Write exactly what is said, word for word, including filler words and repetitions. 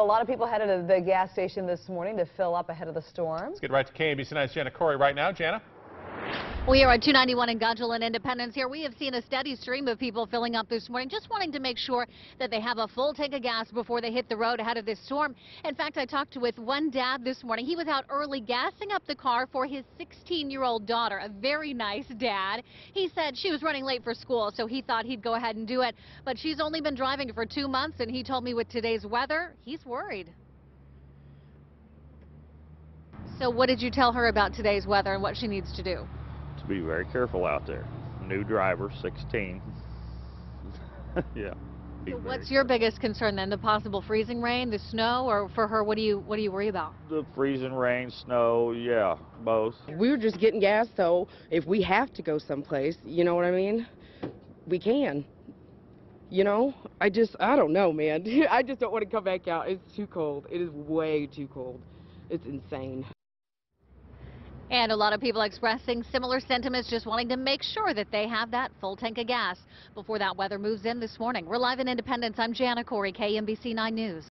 So a lot of people headed to the gas station this morning to fill up ahead of the storm. Let's get right to K M B C nine's Jana Corey right now. Jana? We are on two ninety-one in Gudgel and Independence here. We have seen a steady stream of people filling up this morning, just wanting to make sure that they have a full tank of gas before they hit the road ahead of this storm. In fact, I talked with one dad this morning. He was out early gassing up the car for his sixteen-year-old daughter, a very nice dad. He said she was running late for school, so he thought he'd go ahead and do it. But she's only been driving for two months, and he told me with today's weather, he's worried. So what did you tell her about today's weather and what she needs to do? To be very careful out there. New driver, sixteen. Yeah. So what's your biggest concern then? The possible freezing rain, the snow, or for her, what do you what do you worry about? The freezing rain, snow, yeah, both. We were just getting gas, so if we have to go someplace, you know what I mean? We can. You know, I just, I don't know, man. I just don't want to come back out. It's too cold. It is way too cold. It's insane. And a lot of people expressing similar sentiments, just wanting to make sure that they have that full tank of gas before that weather moves in this morning. We're live in Independence. I'm Jana Corey, K M B C nine News.